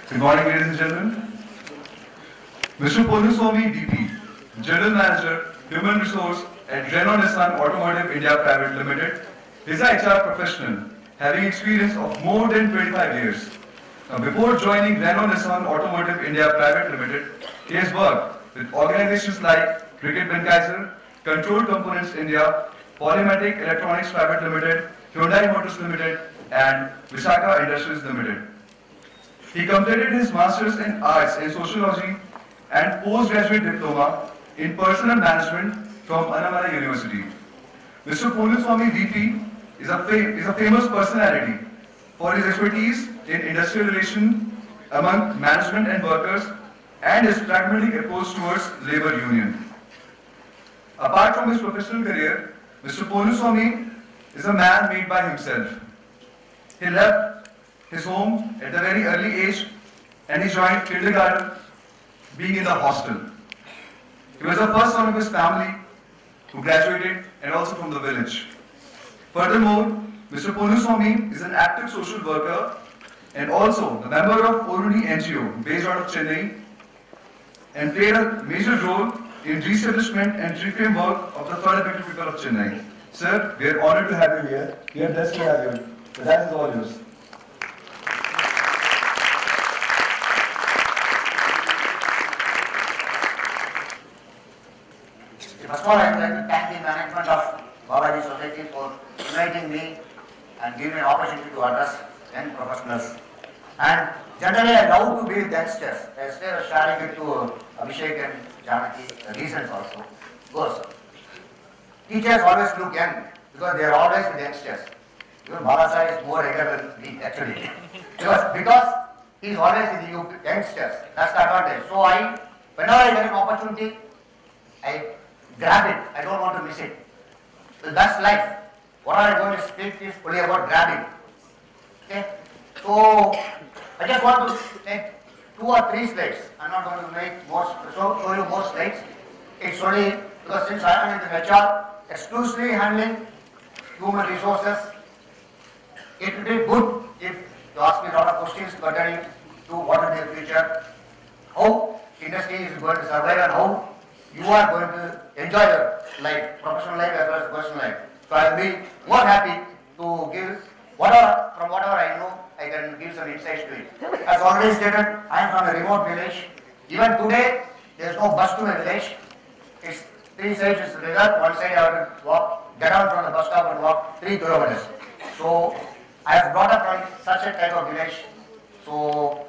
Good morning, ladies and gentlemen. Mr. Ponnuswamy V.P, General Manager, Human Resource at Renault Nissan Automotive India Private Limited, is an HR professional having experience of more than 25 years. Now, before joining Renault Nissan Automotive India Private Limited, he has worked with organizations like Cricket Benkaiser, Control Components India, Polymatic Electronics Private Limited, Hyundai Motors Limited, and Visakha Industries Limited. He completed his Masters in Arts in Sociology and Postgraduate Diploma in Personal Management from Annamalai University. Mr. Ponnuswamy V.P. is a famous personality for his expertise in industrial relations among management and workers and his pragmatic approach towards labor union. Apart from his professional career, Mr. Ponnuswamy is a man made by himself. He left his home at a very early age and he joined kindergarten, being in the hostel. He was the first son of his family who graduated and also from the village. Furthermore, Mr. Ponnuswamy is an active social worker and also a member of Oruni NGO based out of Chennai and played a major role in re-establishment and reform work of the third affected people of Chennai. Sir, we are honored to have you here. We are blessed to have you. The dance is all yours. First of all, I would like to thank the management of Balaji Society for inviting me and giving me an opportunity to address young professionals. And generally, I love to be with youngsters. Yesterday, I was sharing it to Abhishek and Janaki, the reasons also. Because teachers always look young because they are always with youngsters. Even Balaji is more younger than me, actually. because he is always with you youngsters. That's the advantage. So whenever I get an opportunity, I grab it. I don't want to miss it. So that's life. What I am going to speak is only about grabbing. Okay? So I just want to take 2 or 3 slides. I'm not going to make more, show you more slides. It's only because since I am in the HR, exclusively handling human resources, it will be good if you ask me a lot of questions pertaining to what will be the future, how industry is going to survive and how you are going to enjoy your life, professional life as well as personal life. So I will be more happy to give from whatever I know, I can give some insights to it. As already stated, I am from a remote village. Even today, there is no bus to my village. It's 3 sides is river, one side I have to walk, get out from the bus stop and walk 3 kilometers. So I have brought up from such a type of village. So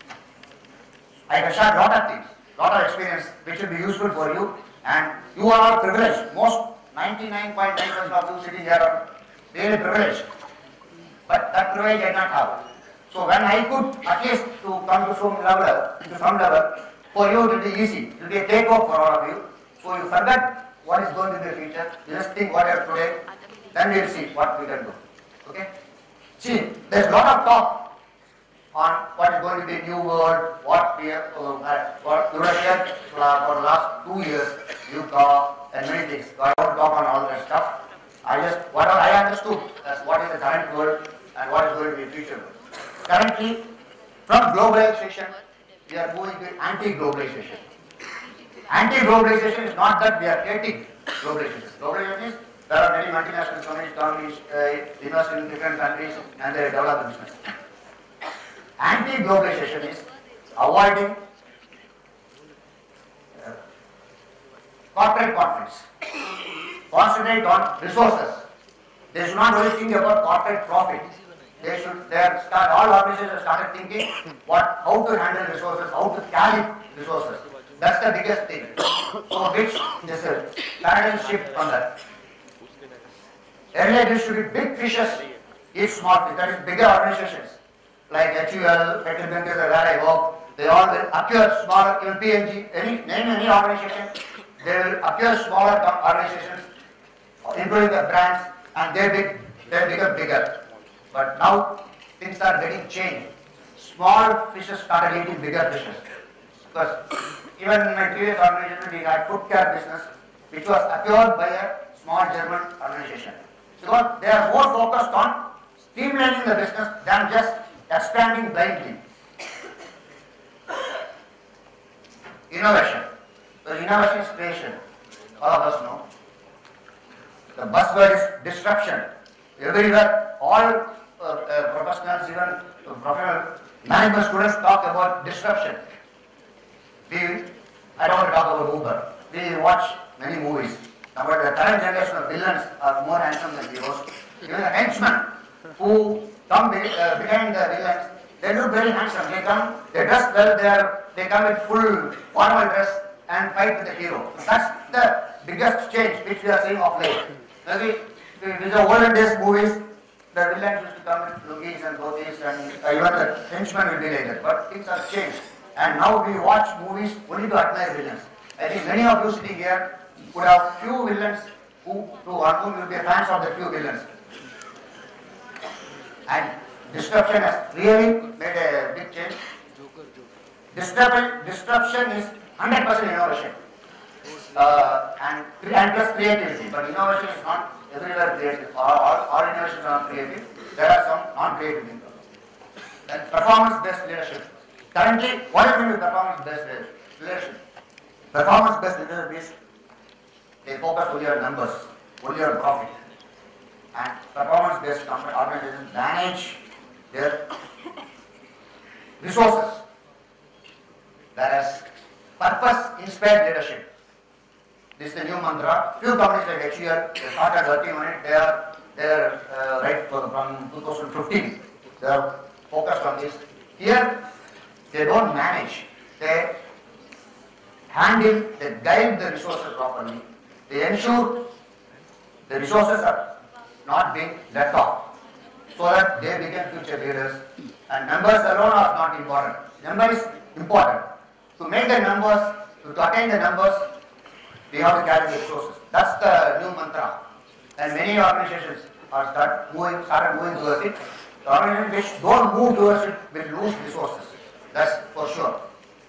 I can share a lot of things, lot of experience which will be useful for you, and you are all privileged. Most 99.9% of you sitting here are really privileged, but that privilege I not have. So when I could at least to come to some level, for you it will be easy. It will be a takeoff for all of you. So you forget what is going to be the future. You just think what you have today, then we will see what we can do. Okay? See, there is a lot of talk on what is going to be new world, what we have, what you have heard for the last 2 years, you talk and many things. So I don't talk on all that stuff. Whatever I understood as what is the current world and what is going to be the future world. Currently, from globalization, we are moving to anti-globalization. Anti-globalization is not that we are creating globalization. Globalization is there are many multinational companies invest in different countries and they develop the business. Anti-globalization is avoiding corporate conflicts. Concentrate on resources. They should not only think about corporate profit. All organizations have started thinking how to handle resources, how to carry resources. That's the biggest thing. So which is a paradigm shift on that. Earlier there should be big fishes eat small fish, that is bigger organizations like HUL, Petrol Bunkers, where I work, they all will appear smaller, even PNG, name any organization, they will appear smaller organizations, improving their brands, and they become bigger. But now things are getting changed. Small fishes started eating bigger fishes. Because even in my previous organization, we had food care business, which was acquired by a small German organization. Because they are more focused on streamlining the business than just expanding blindly. innovation. So innovation is creation. All of us know. The buzzword is disruption. Everywhere, all professionals, even professional management students talk about disruption. I don't want to talk about Uber. We watch many movies. Now, the current generation of villains are more handsome than heroes. Even the henchmen who come behind the villains, they look very handsome. They dress well, they come with full formal dress and fight with the hero. That's the biggest change which we are seeing of late. Maybe in the olden days movies, the villains used to come with lugis and dhotis and even the henchmen will be like that. But things have changed. And now we watch movies only to admire villains. I think many of you sitting here would have few villains who will be fans of the few villains. And disruption has really made a big change. Disruption is 100% innovation and plus creativity. But innovation is not everywhere creative. All innovations are not creative. There are some non-creative things. Then performance-based leadership. Currently, what is meant by performance-based leadership? Performance-based leadership is they focus only on numbers, only on profit. And performance-based organizations manage their resources. Whereas purpose-inspired leadership. This is the new mantra. Few companies like HCL, they started working on it. They are right from 2015. They are focused on this. Here, they don't manage. They handle, they guide the resources properly. They ensure the resources are not being let off so that they become future leaders. And numbers alone are not important. Number is important. To make the numbers, to attain the numbers, we have to carry the resources. That's the new mantra. And many organizations are started moving towards it. The organizations which don't move towards it will lose resources. That's for sure.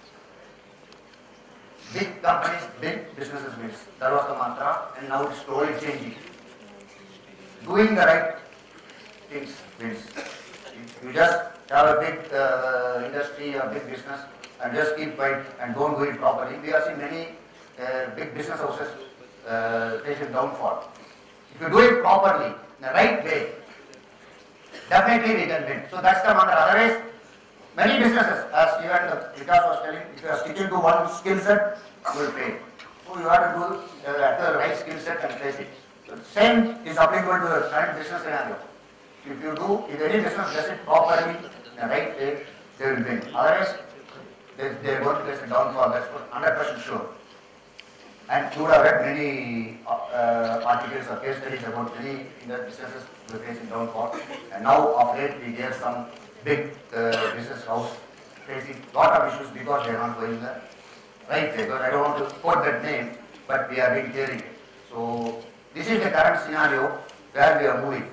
Big companies, big businesses wins. That was the mantra, and now it's slowly changing. Doing the right things wins. You just have a big industry or big business and just keep quiet and don't do it properly. We have seen many big business houses facing downfall. If you do it properly, in the right way, definitely we can win. So that's the mantra. Otherwise, many businesses, as even Vikas was telling, if you are sticking to one skill set, you will fail. So you have to do the right skill set and place it. So same is applicable to the current business scenario. If any business does it properly, in the right way, they will win. Otherwise, they are going to face a downfall. That's 100% sure. And you would have read many articles or case studies about many businesses who are facing downfall. And now, of late, we get some big business house facing lot of issues because they are not going the right way. Because I don't want to quote that name, but we are being hearing it. So this is the current scenario where we are moving.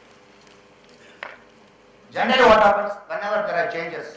Generally, what happens whenever there are changes?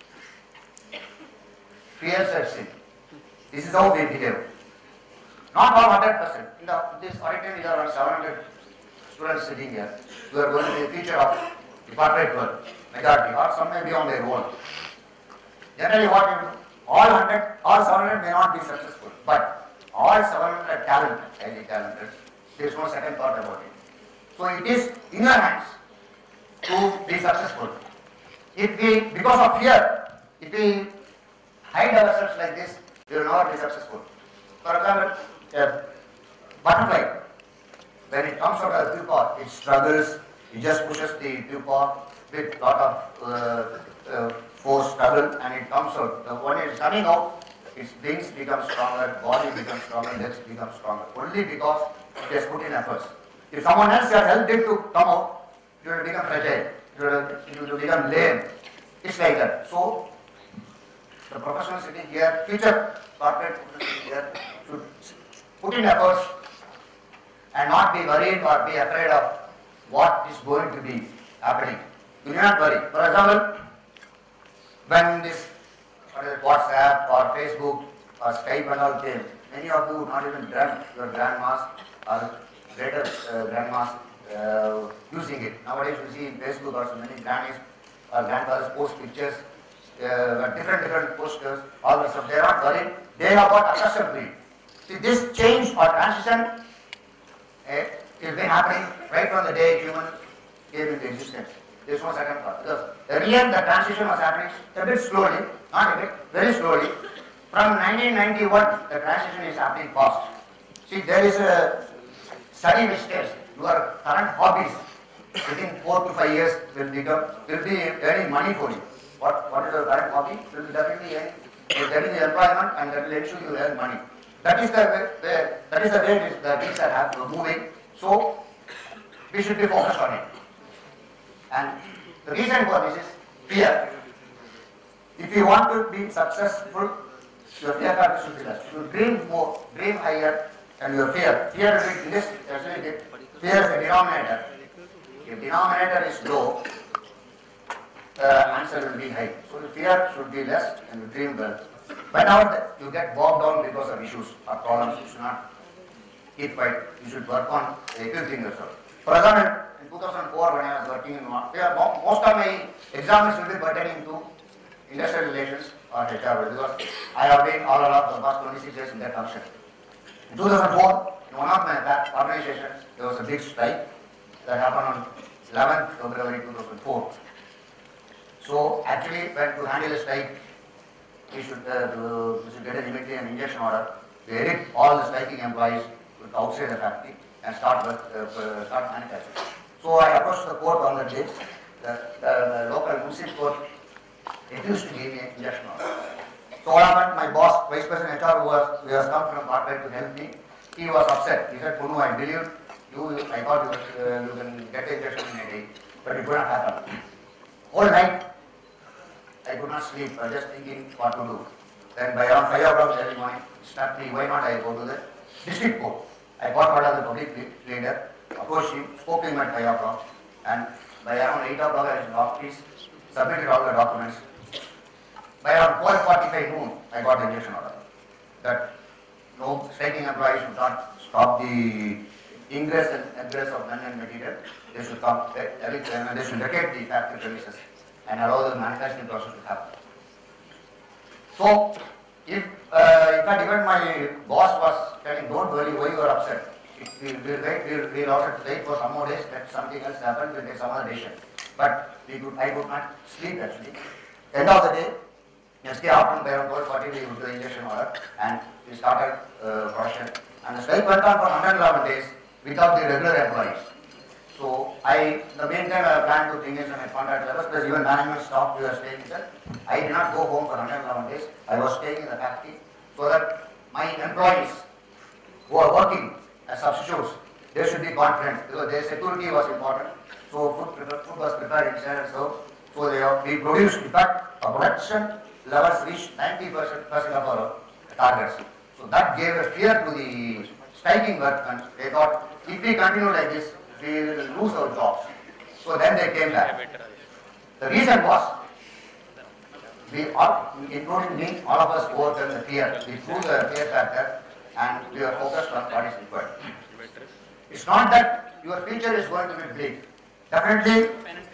Fear sets in. This is how we behave. Not all 100%. In this auditorium, we have around 700 students sitting here. We are going to be the future of the corporate world. Majority, or some may be on their own. Generally what we do, all 700 may not be successful, but all 700 are talented, highly talented. There is no second thought about it. So it is in your hands to be successful. Because of fear, if we hide ourselves like this, we will never be successful. For example, a butterfly, when it comes out of the pupa, it struggles, it just pushes the pupa with lot of force, struggle, and it comes out. When it is coming out, its wings become stronger, body becomes stronger, legs become stronger, only because it has put in efforts. If someone else has helped it to come out, it will become fragile, it will become lame. It's like that. So, the professionals sitting here, future corporate sitting here, should put in efforts and not be worried or be afraid of what is going to be happening. You need not worry. For example, when this WhatsApp or Facebook or Skype and all came, many of you not even dreamt your grandmas or greater grandmas using it. Nowadays you see in Facebook or so many grannies or grandfathers post pictures different posters, all this stuff. They are not worried. They have got accustomed to it. See, this change or transition has been happening right from the day human came into existence. There is no second thought. Because earlier the transition was happening a bit slowly, not a bit, very slowly. From 1991, the transition is happening fast. See, there is a study which states your current hobbies within 4 to 5 years will be earning money for you. What is your current hobby? Will be definitely getting the employment, and that will ensure you earn money. That is the way the things are moving. So we should be focused on it. And the reason for this is fear. If you want to be successful, your fear factor should be less. You dream more, dream higher, and your fear. Fear will be less. Fear is a denominator. If denominator is low, the answer will be high. So the fear should be less, and you dream well. Whenever you get bogged down because of issues or problems, you should not keep quiet. You should work on equipping yourself. For example, in 2004 when I was working in most of my exams will be pertaining to industrial relations or HR because I have been all along for the past 26 years in that function. In 2004, in one of my organizations, there was a big strike that happened on 11th February 2004. So actually, when to handle a strike, we should get an immediate injection order to edit all the striking employees outside the factory and start manufacturing. So I approached the court on that day. The local municipal court refused to give me an injection order. So what happened? My boss, Vice President HR, who has come from corporate to help me, he was upset. He said, Punu, I believed you, I thought you can get the injection in a day, but it could not happen. Whole night, I could not sleep, I was just thinking what to do. Then by around 5 o'clock every morning, it struck me, why not I go to the district court. I got hold of the public leader, approached him, spoke to him at 5 o'clock, and by around 8 o'clock I was in the office, submitted all the documents. By around 12:45 noon, I got the injection order that no striking employees should not stop the ingress and egress of men and material. They should come, and they should vacate the factory premises and allow the manufacturing process to happen. So, if in fact even my boss was telling, don't worry, why you are upset. We'll also wait for some more days, let something else happen, we'll take some other decision. But I could not sleep actually. End of the day, next day afternoon by around 12:40 we would do the injection order and we started production. And the strike went on for 111 days without the regular employees. So in the meantime I planned to engage on my contract levels, plus even management staff we were staying there. I did not go home for 111 days. I was staying in the factory so that my employees who are working as substitutes, they should be confident because their security was important. So food was prepared inside and served. So we produced, in fact, our production levels reached 90% of our targets. So that gave a fear to the striking workmen. They thought, if we continue like this, we will lose our jobs. So then they came back. The reason was, we all, including me, all of us overcame the fear. We threw the fear factor and we were focused on what is required. It's not that your future is going to be bleak. Definitely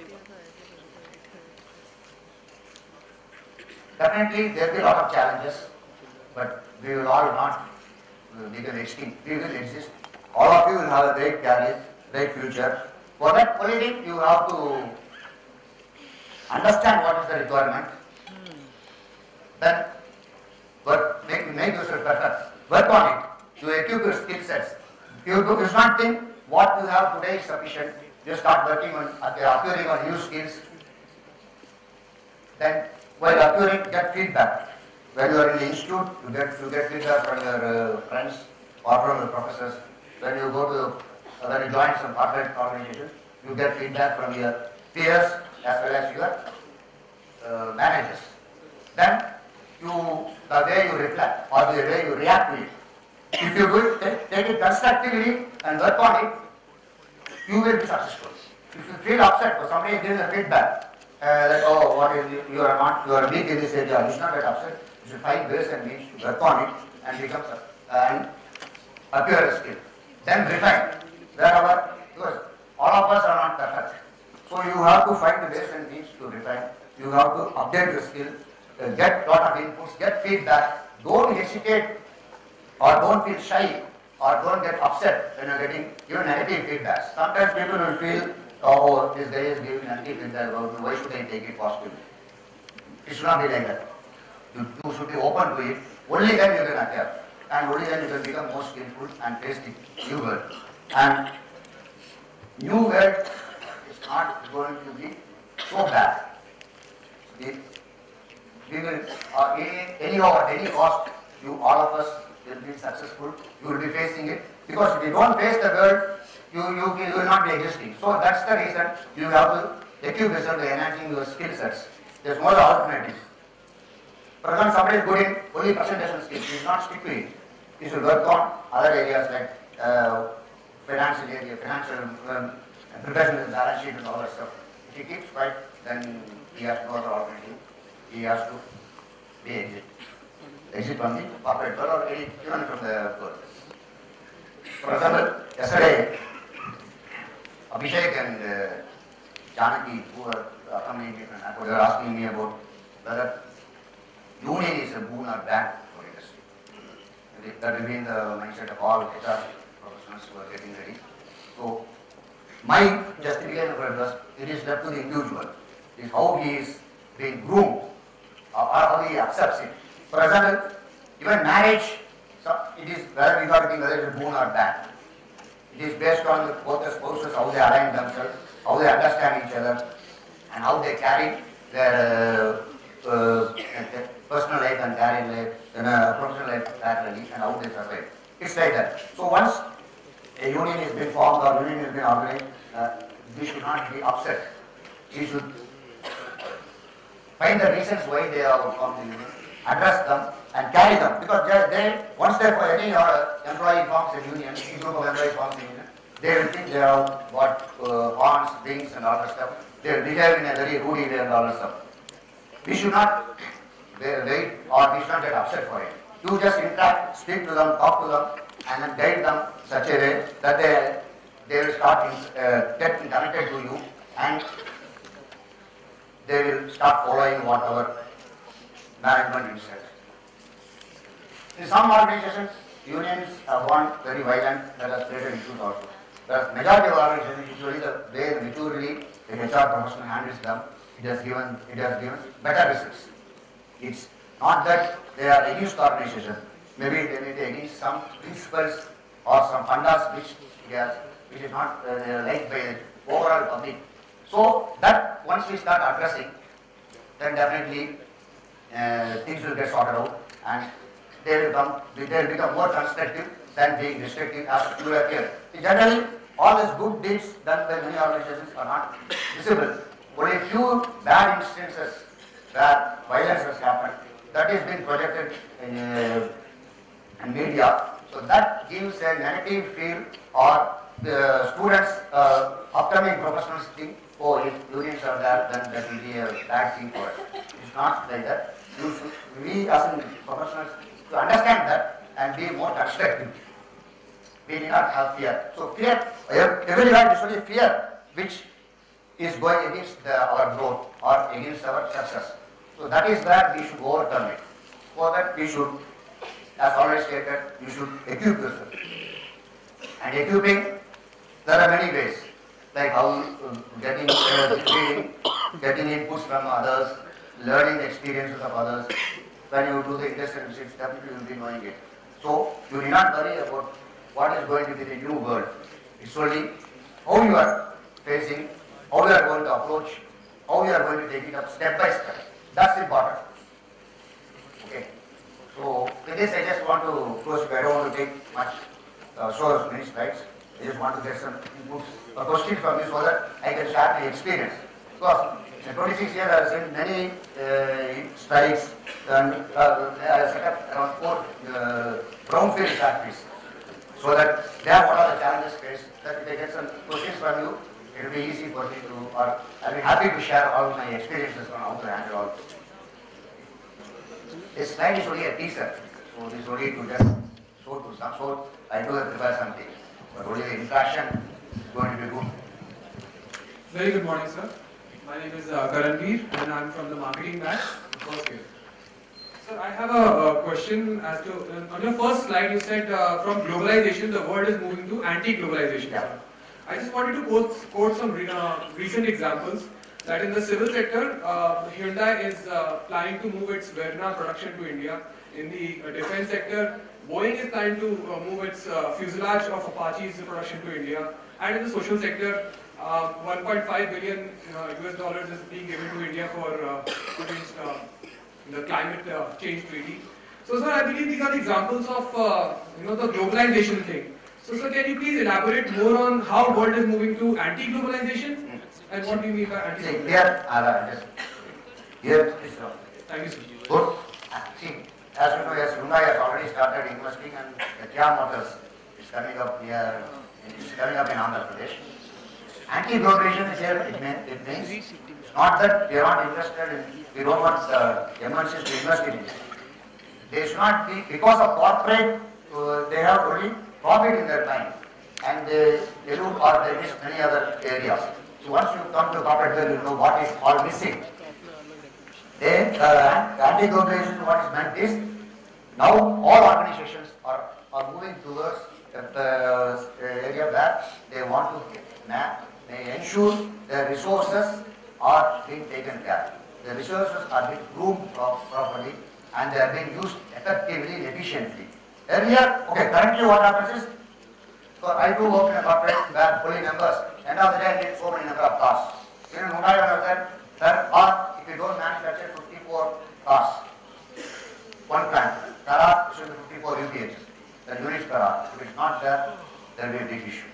there will be a lot of challenges, but we will all not become extinct. We will exist. All of you will have a great career, great future. For that only thing you have to understand what is the requirement. Then make yourself perfect. Work on it. You equip your skill sets. You do not think what you have today is sufficient. You start working on acquiring on new skills. Then while acquiring, get feedback. When you are in the institute, you get feedback from your friends or from your professors. When you go to when you join some corporate organization, you get feedback from your peers as well as your managers. Then the way you reflect or the way you react to it. If you do it, take it constructively and work on it, you will be successful. If you feel upset or somebody gives a feedback that you are weak in this area, you should not get upset. You should find ways and means to work on it and become and acquire a skill. Then refine wherever, because all of us are not perfect. So you have to find the ways and means to refine. You have to update your skill get lot of inputs, get feedback. Don't hesitate or don't feel shy or don't get upset when you're getting even negative feedback. Sometimes people will feel, oh, this guy is giving negative feedback about me, why should I take it positively? It should not be like that. You should be open to it. Only then you can adapt. And only then you can become more skillful and face the new world. And new world is not going to be so bad. We will, anyhow, at any cost, all of us will be successful. You will be facing it. Because if you don't face the world, you will not be existing. So that's the reason you have to equip yourself by enhancing your skill sets. There's no other alternative. For example, somebody is good in only presentation skills. He should not stick to it. He should work on other areas like financial area, financial preparation of the balance sheet and all that stuff. If he keeps quiet, then he has no other alternative. He has to be exit from the corporate world or even from the world. For example, yesterday, Abhishek and Janaki, who were accompanying me, they were asking me about whether union is a boon or bad for industry. That will be in the mindset of all HR professionals who are getting ready. So, my justification of it was, it is left to the individual. It is how he is being groomed or how he accepts it. For example, even marriage, it is whether we got to think whether it is boon or bad. It is based on both the spouses, how they align themselves, how they understand each other, and how they carry their personal life and career life, and professional life parallelly, and how they survive. It's like that. So once a union is being formed or union is being organized, we should not be upset. We should find the reasons why they are formed the union, address them, and carry them. Because once any employee forms a union, any group of employees forms a union, they will think they have got horns, wings, and all that stuff. They will behave in a very rude way and all that stuff. We should not wait or we should not get upset for it. You just interact, speak to them, talk to them, and then guide them such a way that they will start getting connected to you and they will start following whatever management is said. In some organizations, unions have gone very violent, that has created issues also. Whereas majority of organizations, usually the way maturely the HR professional handles them, it has given better results. It's not that they are against the organization. Maybe they may be against some principles or some fundas which is not liked by the overall public. So that once we start addressing, then definitely things will get sorted out and they will become more constructive than being restrictive as you appear. Generally, all these good deeds done by many organizations are not visible. Only few bad instances where violence has happened, that is being projected in media. So that gives a negative feel, or the students, upcoming professionals think, oh, if unions are there, then that will be a bad thing for us. It's not like that. We as professionals to understand that and be more constructive. We do not have fear. So fear, everywhere is only fear which is going against our growth or against our success. So that is where we should overcome it. For that we should, as already stated, you should equip yourself. And equipping, there are many ways, like how getting inputs from others, learning the experiences of others. When you do the industrial research, definitely you will be knowing it. So you need not worry about what is going to be the new world. It's only how you are facing, how you are going to approach, how you are going to take it up step by step. That's important. Okay. So with this, I just want to close. I don't want to take much, show many slides. I just want to get some inputs or questions from you so that I can share my experience. Because in 26 years, I have seen many strikes and I have set up around 4 brownfield factories. So that there, what are the challenges faced? That if I get some questions from you, it will be easy for me to, or I'll be happy to share all my experiences on how to handle all. This slide is only a teaser, so it is only to just show to some sort. I do prepare something, but only the interaction is going to be good. Very good morning, sir. My name is Karanveer and I am from the marketing batch, first year. Sir, I have a question as to, on your first slide you said from globalization the world is moving to anti-globalization. Yeah. I just wanted to quote some recent examples that in the civil sector, Hyundai is planning to move its Verna production to India. In the defense sector, Boeing is planning to move its fuselage of Apache's production to India. And in the social sector, 1.5 billion US dollars is being given to India for the climate change treaty. So, sir, I believe these are the examples of the globalization thing. So, sir, can you please elaborate more on how world is moving to anti-globalization and what do you mean by anti-globalization? Here, Thank you, sir. good. See, as you know, yes, Hyundai has already started investing, and the Kia Motors is coming up here. It's coming up in Andhra Pradesh. Anti-globalization is here. It means not that they are not interested in. We don't want MNCs to invest in it. They should not be, because of corporate, they have only profit in their mind, and they do or they miss many other areas. So once you come to corporate world, you know what is all missing. Then anti-globalization, what is meant is, now all organizations are moving towards the area where they want to they ensure the resources are being taken care. The resources are being groomed properly and they are being used effectively and efficiently. Earlier, okay, currently what happens is, so I do work in a corporate where pulling numbers, end of the day I need so many number of cars. You know, there are, if you don't manufacture 54 cars, one plant, there are should be 54 UPHs, the units per hour. If it's not there, there will be a big issue.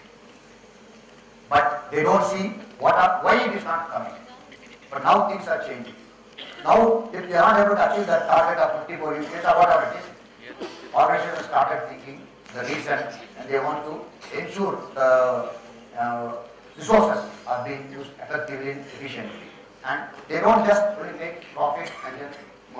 But they don't see why it is not coming. But now things are changing. Now, if they are not able to achieve that target of 54 UPHs or whatever it is, organizations have started thinking the reason, and they want to ensure the resources are being used effectively and efficiently. And they don't just only make profit and then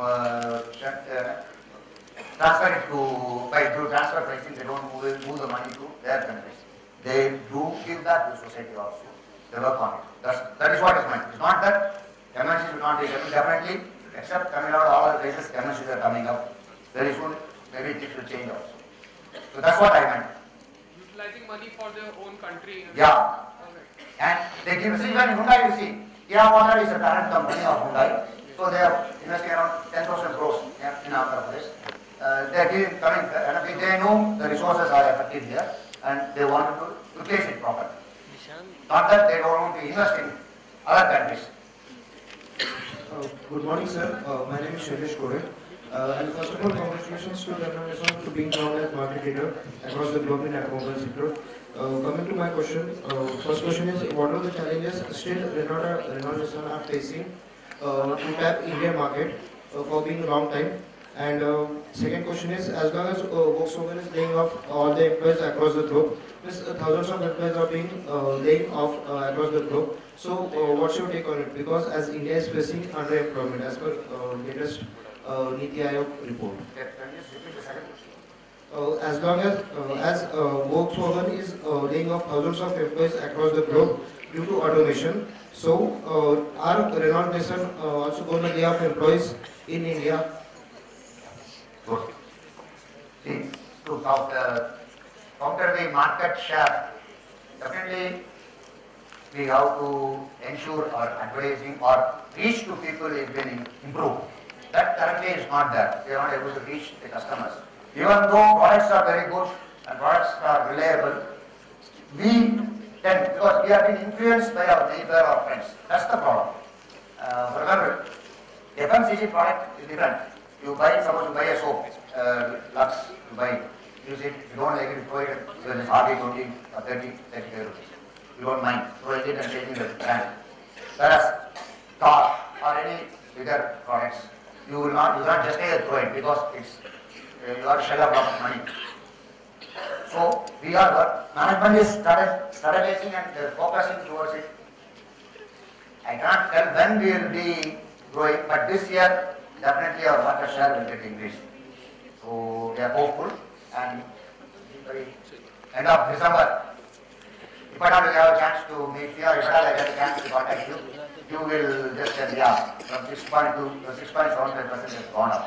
transfer it through transfer pricing, they don't move the money to their countries. They do give that to society also. They work on it. That is what is meant. It's not that MNCs will not be definitely, except coming out all the places, MNCs are coming up very soon. Maybe things will change also. So that's what I meant. Utilizing money for their own country. Yeah. Okay. And they give, see, when Hyundai, you see, Kia Motor is a parent company of Hyundai. So they are investing around 10,000 crores in Andhra Pradesh. They are giving, coming, they know the resources are effective here and they want to utilize it properly. Not that they don't want to invest in other countries. Good morning, sir. My name is Shailesh Kore. And first of all, congratulations to Renault Nissan for being found as market leader across the globe in automobile sector. Coming to my question, first question is, what are the challenges still Renault Nissan are facing to tap Indian market for being a long time? And second question is, as long as Volkswagen is laying off all the employees across the globe, thousands of employees are being laying off across the globe. So what's your take on it? Because as India is facing underemployment as per latest Niti Aayog report. As long as Volkswagen is laying off thousands of employees across the globe due to automation, so are Renault Nissan also going to lay off employees in India? Good. See, to counter the market share, definitely we have to ensure our advertising or reach to people is being improved. That currently is not there. We are not able to reach the customers. Even though products are very good and products are reliable, we tend, because we have been influenced by our neighbor or friends. That's the problem. For example, FMCG product is different. You buy, suppose you buy a soap, Lux, you buy it, use it, you don't like it, you throw it, because it's hardly 20 or 30 rupees. You don't mind throwing it and taking the brand. Whereas car or any bigger products, you will not just throw it because it's you are shell of lot of money. So we are management is strategizing and focusing towards it. I cannot tell when we will be growing, but this year definitely our market share will get increased. So we are hopeful, and by end of December, if I don't have a chance to meet you, or if I get a chance to contact you, you will just tell, yeah, from 6.2 to 6.75% has gone up.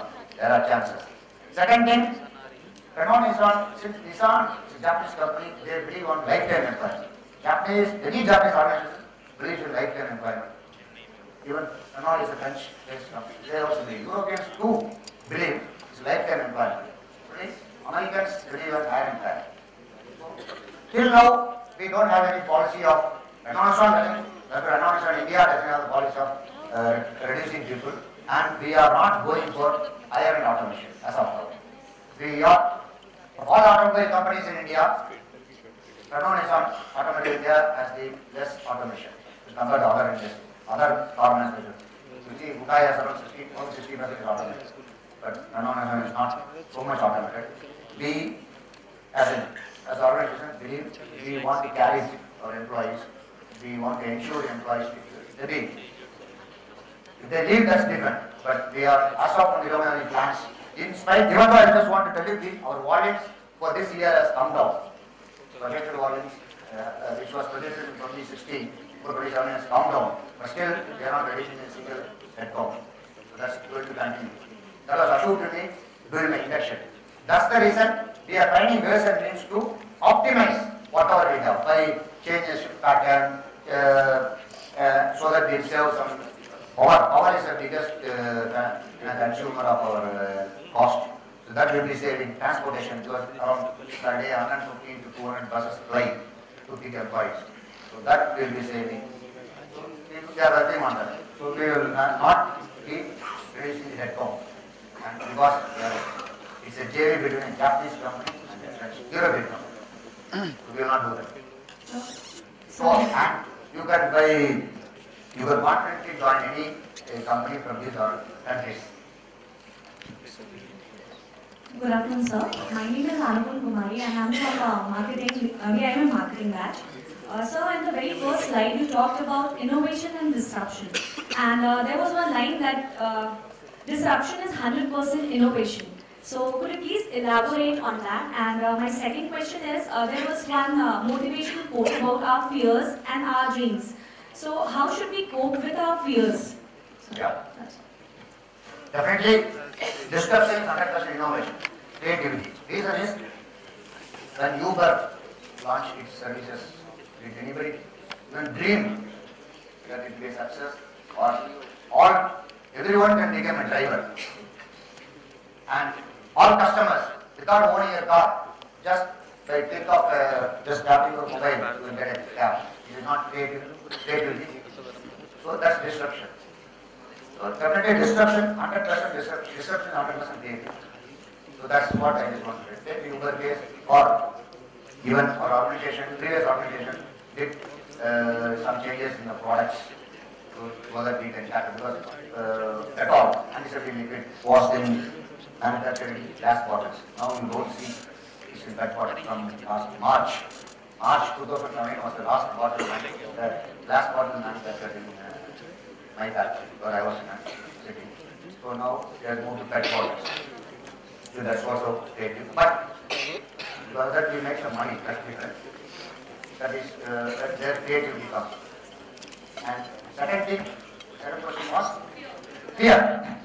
there are chances. Second thing, Renault Nissan, since Nissan is a Japanese company, they believe on lifetime employment. Any Japanese organization believes in lifetime employment. Even Renault is a French-based company. They also believe. Europeans too believe it's lifetime employment. Okay? Americans believe in higher employment. Till now, we don't have any policy of Renault Nissan. Renault Nissan India doesn't have the policy of reducing people, and we are not going for higher in automation as of now. We are all automobile companies in India. Renault Nissan Automotive India has the less automation compared to other industries, other organizations. You see, Hyundai has around 60% automated, but Renault Nissan is not so much automated. We, as an organization, believe we want to carry our employees. We want to ensure the employees leave. If they leave, that's different. But we are, as of now, we don't have any plans. In spite, even though I just want to tell you, our volumes for this year has come down. Projected volumes, which was projected in 2016, for 2017 has come down. But still, we are not reducing a single headcount. So that's going to continue. That was assured to me during my induction. That's the reason we are finding ways and means to optimize whatever we have by changing shift pattern so that we save some. Power is the biggest consumer of our cost. So that will be saving transportation because around per day 150 to 200 buses fly to pick employees. So that will be saving. So we are working on that. So we will not keep reducing the headcount. And because it's a JV between a Japanese company and a French European company. So we will not do that. So and you can confidently join any company from these countries. Good afternoon, sir. My name is Anupam Kumari and I am from marketing. I am a marketing batch. Sir, in the very first slide, you talked about innovation and disruption. And there was one line that disruption is 100% innovation. So, could you please elaborate on that? And my second question is, there was one motivational quote about our fears and our dreams. So, how should we cope with our fears? Yeah. Definitely, disruption is 100% innovation, creativity. Reason is, when Uber launched its services, did anybody even dream that it will be a success? Or everyone can become a driver. And all customers, without owning a car, just by click of just tapping your mobile, you will get a cab. It is not creativity. So that's disruption. So definitely disruption, 100% disruption, 100% creativity. So that's what I just wanted to say. Take the Uber case, or even our organization, previous organization did some changes in the products so that we can tackle, because at all, antiseptic liquid was in manufactured in glass bottles. Now you don't see this in PET bottle from last March. March 2009 was the last bottle, the glass bottle manufactured in my factory where I was sitting. So now they have moved to PET bottles. So that's also creative. But because that we make some money, that's different. That is their creativity comes. And second question was fear.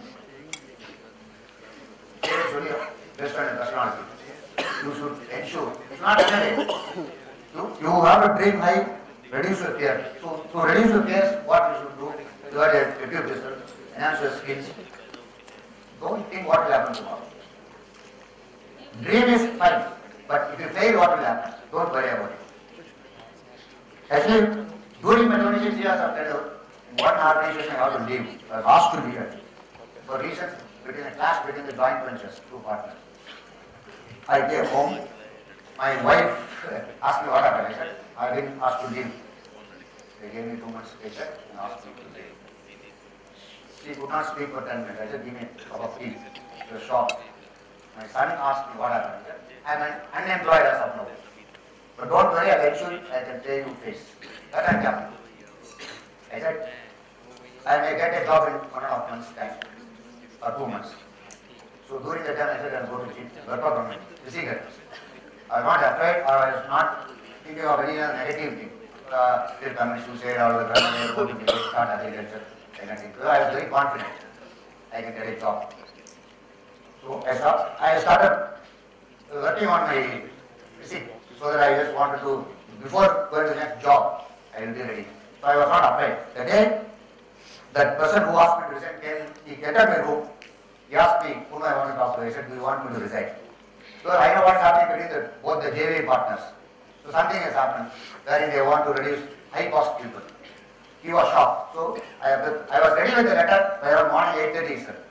Fear is only based on personality. You should ensure it's not generic. You have to dream high, reduce your fear. So to reduce your fears, what you should do? You have to equip yourself, enhance your skills. Don't think what will happen tomorrow. Dream is fine, but if you fail, what will happen? Don't worry about it. Actually, during my 26 years of tenure, one organization I have to leave, I was asked to leave it for reasons between a clash between the joint ventures, two partners. I came home, my wife asked me what happened. I said, I've been asked to leave. They gave me 2 months paycheck and asked me to leave. She could not speak for 10 minutes. I said, give me a cup of tea. She was shocked. My son asked me what happened. I said, I'm unemployed as of now. But don't worry, I'll ensure I can pay you face. That I can. I said, I may get a job in 1.5 months' time or 2 months. So during the time I said, I'll go to work out on my physical. I was not afraid, or I was not thinking of any negative thing. Still coming suicide or the government going to start agriculture. I was very confident I can get a job. So I started working on my physique so that I just wanted to, before going to the next job, I will be ready. So I was not afraid. The day that person who asked me to resign came, he entered my room, he asked me whom I want to talk to. I said, do you want me to resign? So I know what's happening between both the JV partners. So something has happened wherein they want to reduce high cost people. He was shocked. So I was ready with the letter by around morning 8:30, sir.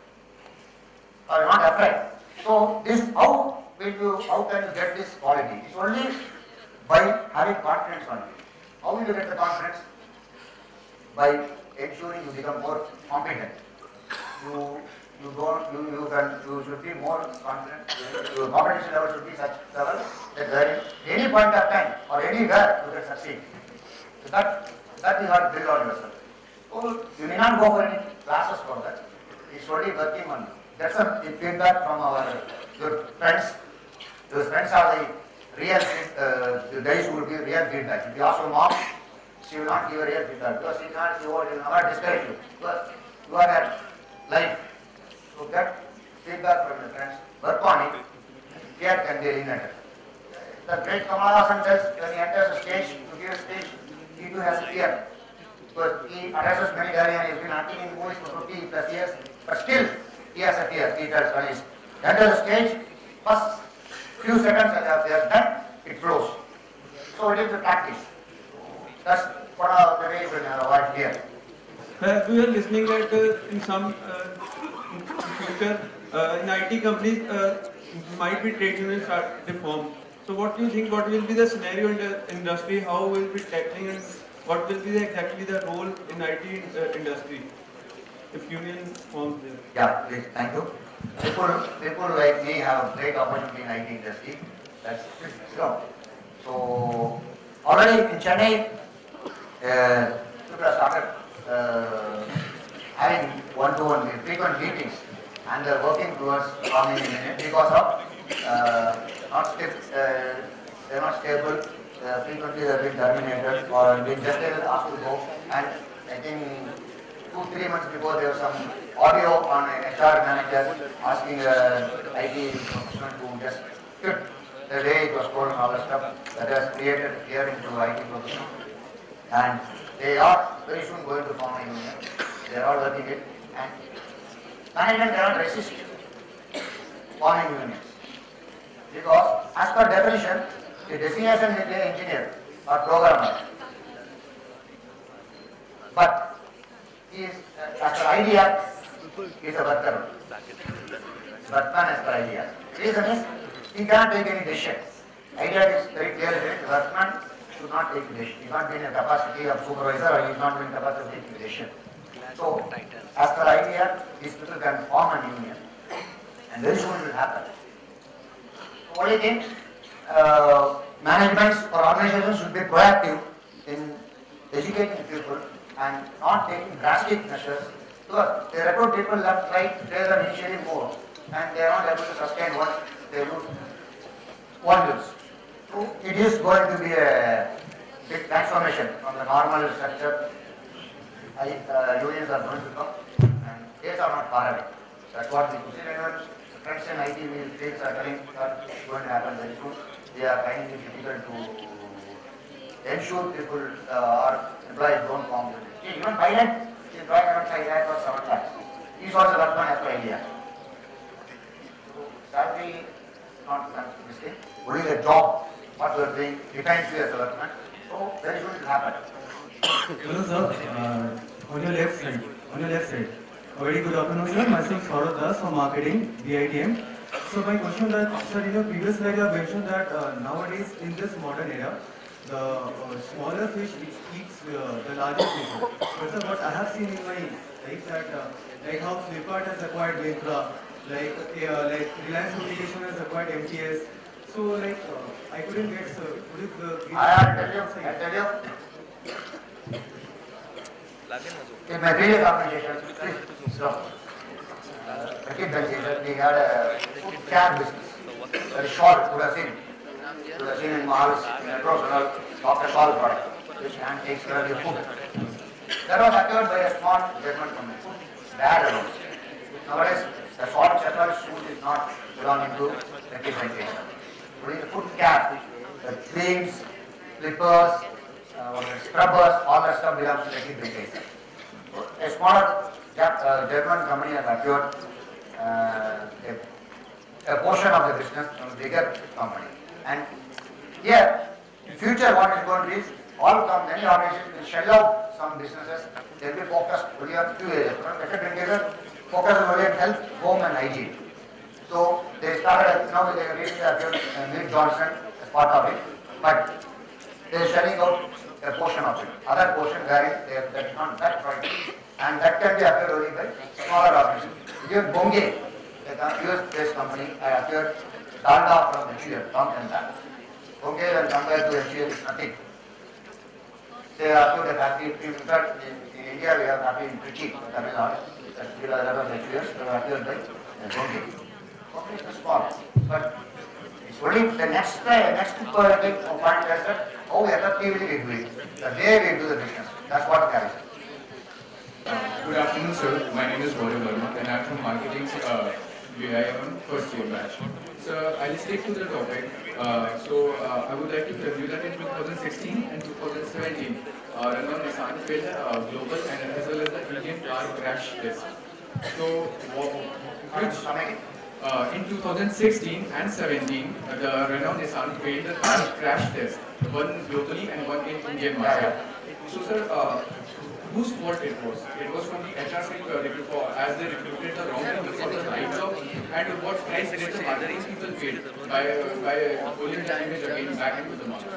I was not afraid. So this, how can you get this quality? It's only by having confidence on it. How will you get the confidence? By ensuring you become more competent. You should be more confident. Your competition level should be such level that at any point of time or anywhere you can succeed. So that you have to build on yourself. So you may not go for any classes for that. It's only working on it. That's a feedback from your friends. Those friends are the real, the guys who will give real feedback. If you ask your mom, she will not give a real feedback because she will never discourage you. Because you are at life. So get feedback from your friends, work on it, fear can be eliminated. The great Kamal Hassan says when he enters a stage, to give a stage, he too has fear. Because he addresses many areas, he has been acting in movies for 50 plus years, but still he has a fear. He tells when he enters the stage, first few seconds as they are done, it flows. So it is the practice. That's one of the ways we can avoid fear. We are listening that in some future in IT companies might be trade unions start to form. So what do you think? What will be the scenario in the industry? How will be tackling and what will be exactly the role in IT industry if union forms there? Yeah, please, thank you. People like me have great opportunity in IT industry. That's so. So already in Chennai, people have started having one-to-one frequent meetings and they're working towards forming a union because of they're not stable, frequently they're being terminated or being just asked to go, and I think 2-3 months before there was some audio on an HR manager asking IT professional to just quit the way it was told and all that stuff. That has created fear into IT professional, and they are very soon going to form a union. They are all working it, and management cannot resist forming unions because, as per definition, the designation will be an engineer or programmer, but he is, as per idea, he is a worker. Workman as per idea. Reason is he cannot take any decision. Idea is very clear. The workman should not take decision. He is not in a capacity of supervisor or he is not in capacity of taking decision. So, as per idea, these people can form a union, and very soon it will happen. The only thing, managements or organizations should be proactive in educating people and not taking drastic measures, because they recruit people left, right, they are initially more, and they are not able to sustain once they lose volumes. So, it is going to be a big transformation from the normal structure. Unions are going to come, and days are not far away. That's what we see. Friends in IT fields are telling that it's going to happen very soon. They are finding it difficult to ensure people or employees don't form unions. Even pilot is drawing around 5 lakhs or 7 lakhs. He is also workman as per idea. So salary not a mistake. Only the job, what we are doing, defines you as a workman. So very soon it will happen. Hello sir, on your left side, a very good afternoon sir, myself Saurabh Das from marketing, BIMM. So my question that, sir, in your previous slide you have mentioned that nowadays in this modern era, the smaller fish eats the larger fish. But sir, what I have seen in my life that like how Flipkart has acquired Myntra, like Reliance Communication has acquired MTS. So like I couldn't get, sir, could you give I tell you. In my previous organization, we had a food cab business. Very short, you would have seen. You would have seen in malls, in metros, Dr. Shawl product, which hand takes care of your food. That was acquired by a small German company. Bad alone. Nowadays, the salt checkered food is not gone into rectification. Today the foot cap, the creams, clippers, scrubbers, all that stuff belongs to rectification. A smaller German company has acquired a portion of the business from a bigger company. And here, in future, what is going to be is many organizations will shell out some businesses. They will be focused only on few areas. Focus only on health, home, and hygiene. So they started. Now they recently acquired Mead Johnson as part of it, but they are shelling out a portion of it. Other portion wherein that is not that right, and that can be acquired only by smaller organizations. Even Bunge, a US-based company, acquired Dalda from HUL, long time back. Bunge, when compared to HUL, is nothing. They acquired a factory. In fact, in India we have factory in Trichy, Tamil Nadu. There are a lot of HULs that are acquired by Bunge. Companies are small, but it's only the next point is that how effectively we do it, the way we do the business. That's what carries. Good afternoon, sir. My name is Rory Verma, and I'm from marketing BIMM first year batch. So I'll stick to the topic. I would like to tell you that in 2016 and 2017, Renault Nissan failed a global and as well as the Indian car crash test. So, in 2016 and 17, the Renault Nissan failed the car crash test, one globally and one in Indian market. So, sir, whose fault it was? It was from the HR as they recruited the wrong people for the right job, and what price did the marketing people paid by pulling the image again back into the market?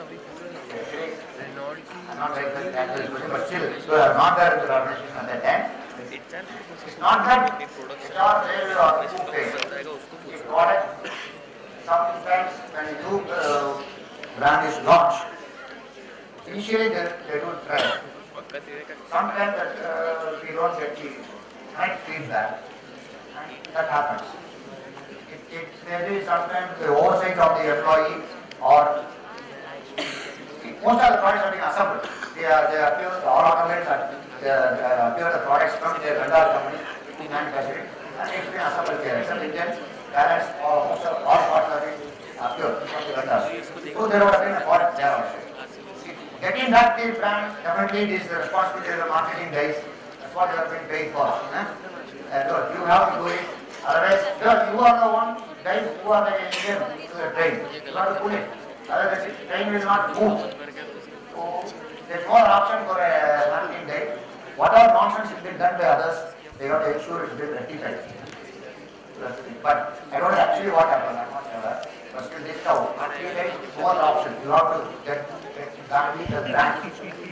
I'm not like that, but still, you are not there in the organization at that time. It's not that HR failed or who failed. It's product. Sometimes when a new brand is launched, initially they do try. Sometimes we don't get the right feedback, and that happens. It may be sometimes the oversight of the employee, or most of the products are being assembled. They appear, all automobiles appear the products from their vendor company to manufacturing, and it's been assembled here. Except engine, balance, all parts are being appeared from the vendors. So there would have been a product there also. Getting that the brand, definitely it is the responsibility of the marketing guys. That's what you have been paid for. You have to do it. Otherwise, you are the one guys who are the engine to the train. You have to pull it. Otherwise, the train will not move. So there is no option for a marketing guy. Whatever nonsense has been done by others, they have to ensure it is been rectified. But I don't know actually what happened. I'm not sure. But still, this now, there is more option. You have to get exactly the brand.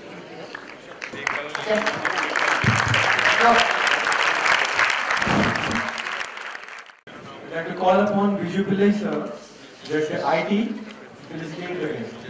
Okay. I'd like to call upon Vijay Pillai sir, there's IT, to listening to him.